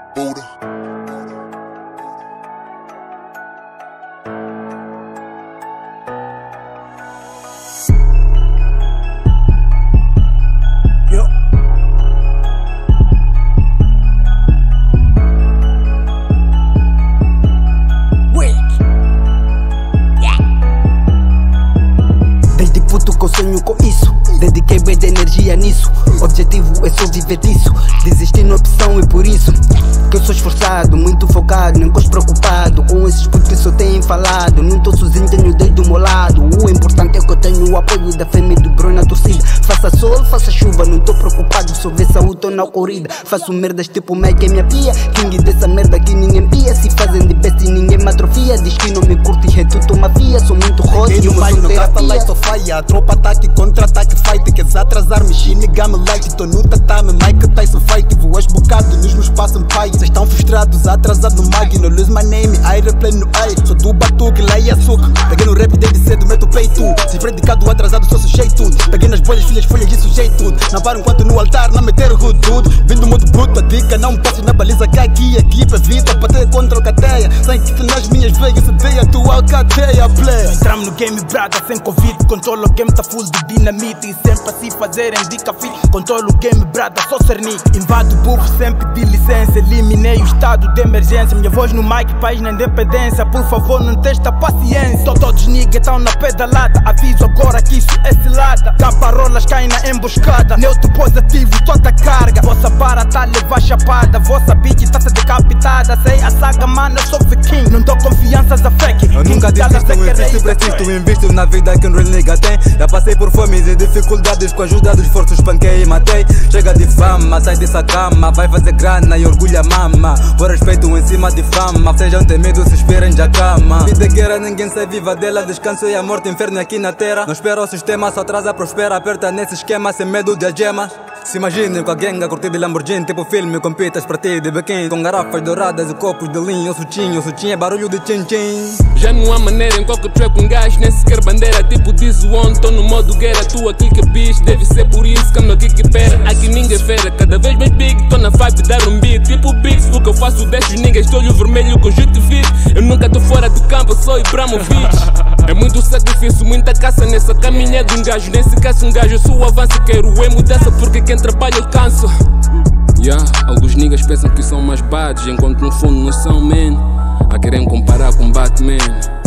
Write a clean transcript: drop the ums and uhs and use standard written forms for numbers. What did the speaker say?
Buddha. Desde puto que eu sonho com isso, dediquei bem de energia nisso. Objetivo é só viver disso, desistir na opção é por isso que eu sou esforçado, muito focado, nem coisa preocupado com esses putos que só têm falado. Não tô sozinho, tenho desde o meu lado. O importante é que eu tenho o apoio da fêmea e do bro na torcida. Faça sol, faça chuva, não tô preocupado se houver saúde ou na corrida. Faço merdas tipo Mike é minha pia, king dessa merda que ninguém pia. Se fazem de best e ninguém me atrofia, diz que não me curte e é tudo mafia. Sou muito hot e uma terapia. Light of fire, a tropa ataque, contra-ataque, fight. Queres atrasar, machine, game light. Tô no tatame, Mike Tyson fight. Voas bocado, nos meus passam pai. Cês tão frustrados, atrasado no mag. No lose my name, I replay no ai. Sou do batuque, lá e açúcar. Peguei no rap desde cedo, meto o peito. Se predicado, atrasado, sou sujeito. Peguei nas bolhas, filhas, folhas e sujeito. Não paro enquanto no altar, não meter o tudo. Vindo muito bruto, a dica, não me passes na baliza. Que aqui, equipa, vida, bater contra o cateia. Sem que nas minhas veias, sedeia a tua cadeia, play. Entramos no game, brada, sem Covid. Controlo o game, tá full de dinamite. E sempre a se fazerem dica fit. Controlo o game, brada, só cernic. Invado o buff, sempre de licença. Eliminei o estado de emergência. Minha voz no mic, país na independência. Por favor, não testa paciência. Todos niggas tão na pedalada. Aviso agora que isso é cilada. Caparolas caem na emboscada. Neutro positivo, toda carga. Vossa barra tá a levar chapada. Vossa bitch tá se decapitada. Sei a saga, mano, eu sou the king. Não dou confianças a fake. Eu nunca desisto, insisto, preciso, invisto na vida que um real nigga tem. Já passei por fomes e dificuldades, com a ajuda dos esforços panquei e matei. Chega de fama, sai dessa cama, vai fazer grana e orgulha mama. Por respeito em cima de fama, sejam temidos, se esperem já cama. Vida que era, ninguém sai viva dela, descanso e a morte, inferno aqui na terra. Não espera o sistema, só atrasa, prospera, aperta nesse esquema, sem medo de algemas. Se imaginem com a gang a curtir de Lamborghini, tipo filme, com pitas para ti de biquíni, com garrafas douradas e copos de linho. O sutinho é barulho de tchim-tchim. Já não há maneira em qualquer track um gajo, nem sequer bandeira. Tipo diz o on, tô no modo guerra. Tu aqui que bicho, deve ser por isso que eu aqui que pera. Aqui ninguém fera, cada vez mais big. Tô na vibe dar um beat, tipo Biggs. O que eu faço desce os niggas, olho vermelho com conjuntivite. Eu nunca tô fora do campo, eu sou Ibramovic. É muito sacrifício, muita caça nessa caminha de um gajo. Nem se caça um gajo, eu sou o avanço. Quero é mudança porque quem trabalha alcança. Alguns niggas pensam que são mais bads, enquanto no fundo não são, man. A querem comparar com Batman.